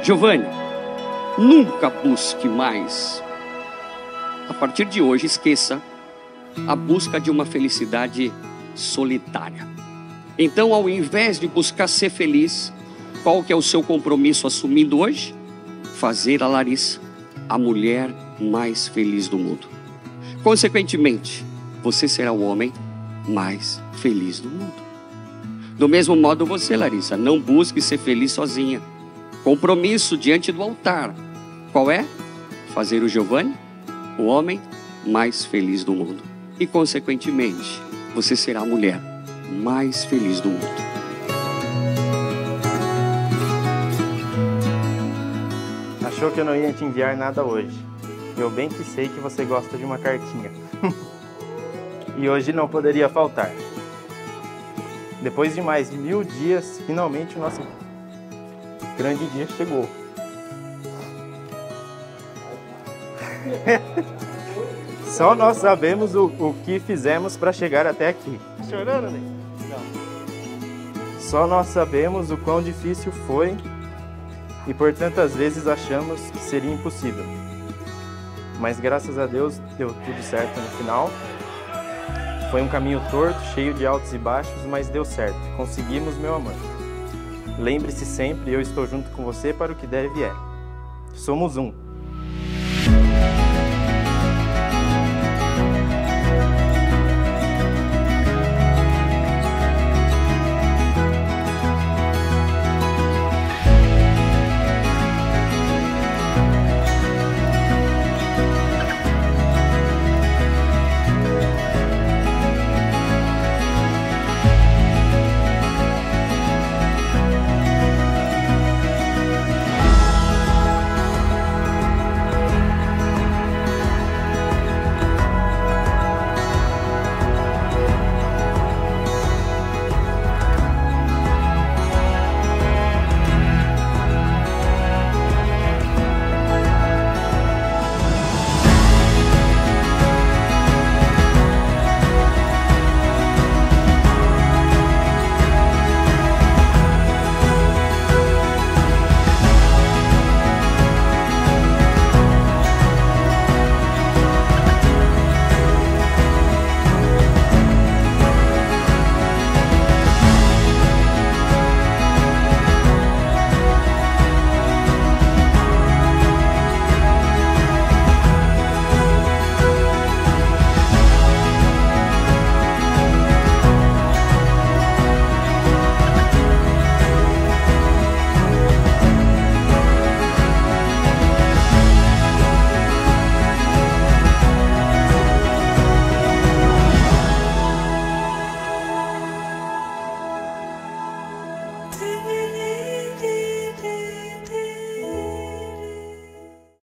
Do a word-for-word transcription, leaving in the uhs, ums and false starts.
Giovanni, nunca busque mais. A partir de hoje, esqueça a busca de uma felicidade solitária. Então, ao invés de buscar ser feliz, qual que é o seu compromisso assumindo hoje? Fazer a Larissa a mulher mais feliz do mundo. Consequentemente, você será o homem mais feliz do mundo. Do mesmo modo você, Larissa, não busque ser feliz sozinha. Compromisso diante do altar. Qual é? Fazer o Giovanni o homem mais feliz do mundo. E consequentemente, você será a mulher mais feliz do mundo. Achou que eu não ia te enviar nada hoje. Eu bem que sei que você gosta de uma cartinha. E hoje não poderia faltar. Depois de mais de mil dias, finalmente o nosso grande dia chegou. Só nós sabemos o, o que fizemos para chegar até aqui. Chorando, né? Não. Só nós sabemos o quão difícil foi e por tantas vezes achamos que seria impossível. Mas graças a Deus deu tudo certo no final. Foi um caminho torto, cheio de altos e baixos, mas deu certo. Conseguimos, meu amor. Lembre-se sempre, eu estou junto com você para o que der e vier. Somos um.